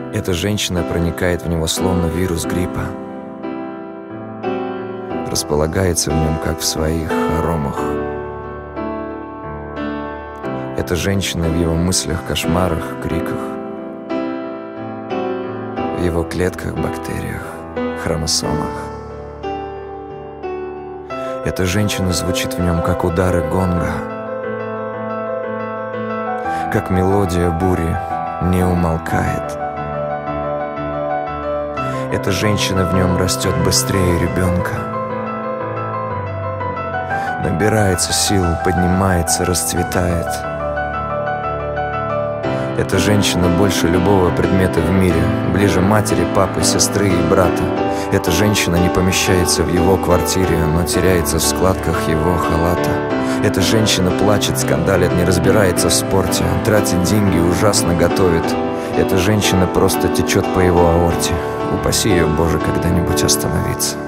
Эта женщина проникает в него словно вирус гриппа, располагается в нем, как в своих хоромах. Эта женщина в его мыслях, кошмарах, криках, в его клетках, бактериях, хромосомах. Эта женщина звучит в нем, как удары гонга, как мелодия бури не умолкает. Эта женщина в нем растет быстрее ребенка, набирается сил, поднимается, расцветает. Эта женщина больше любого предмета в мире, ближе матери, папы, сестры и брата. Эта женщина не помещается в его квартире, но теряется в складках его халата. Эта женщина плачет, скандалит, не разбирается в спорте, тратит деньги, ужасно готовит. Эта женщина просто течет по его аорте. Упаси ее, Боже, когда-нибудь остановиться.